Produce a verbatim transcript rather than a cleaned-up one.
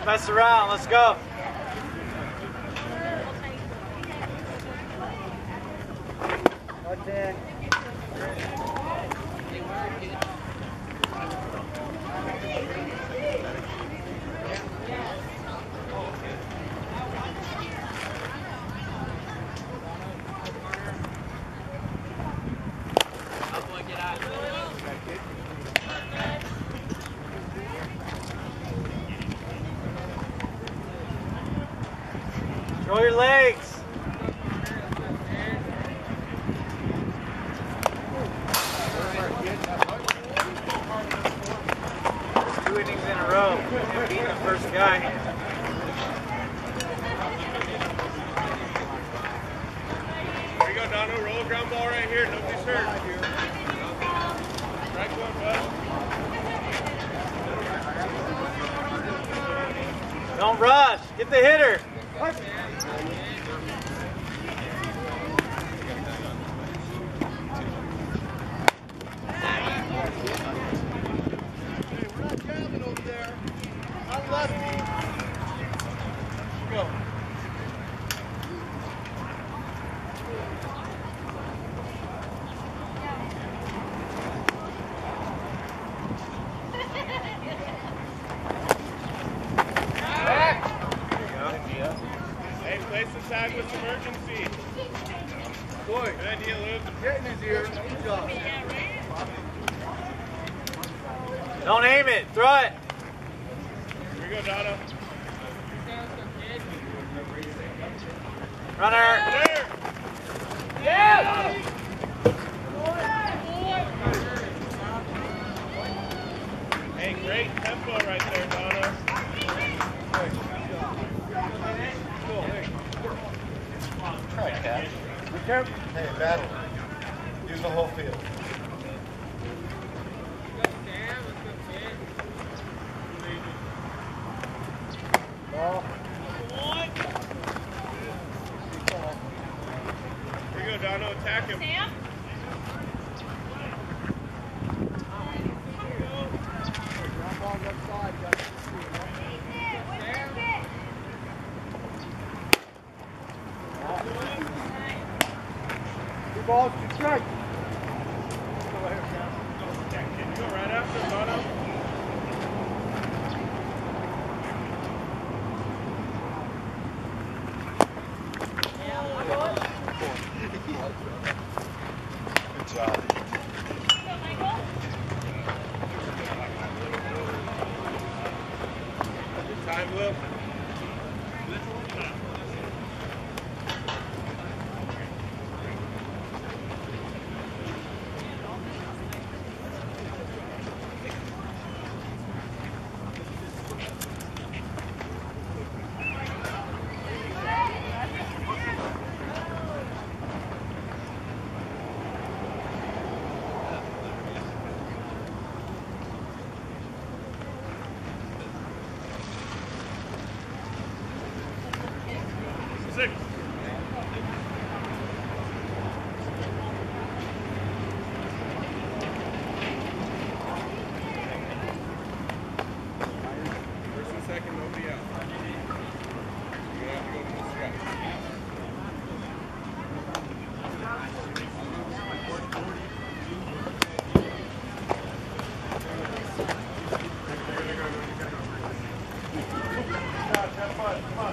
mess around. Let's go. Okay. Throw your legs. Two innings in a row. And beating the first guy. Here you go, Dono. Roll a ground ball right here. Nobody's hurt. Strike one, bud. Don't rush. Get the hitter. Hey, place the tag with emergency. Boy, good idea, Luke. Getting his ear. Good job. Don't aim it. Throw it. Here we go, Dono. Runner. There. Yeah. Hey, great tempo right there, Dono. Try it, Cat. Be careful. Hey, battle. Use the whole field. Ball. Here we go, Dono. Attack him. Sam? Ball's outside. You got to Two balls, two strikes. Go ahead, Sam. Can you go right after Dono? Good job. Time, Will. Six. First and second, nobody out. You're gonna have to go to the stretch. Have fun, come on.